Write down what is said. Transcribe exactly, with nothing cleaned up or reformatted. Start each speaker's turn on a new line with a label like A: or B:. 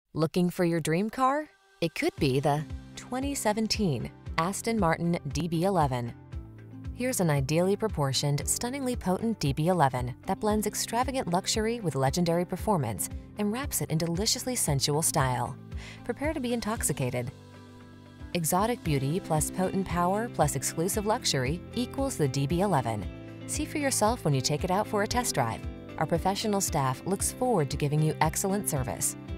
A: Looking for your dream car? It could be the twenty seventeen Aston Martin D B eleven. Here's an ideally proportioned, stunningly potent D B eleven that blends extravagant luxury with legendary performance and wraps it in deliciously sensual style. Prepare to be intoxicated. Exotic beauty plus potent power plus exclusive luxury equals the D B eleven. See for yourself when you take it out for a test drive. Our professional staff looks forward to giving you excellent service.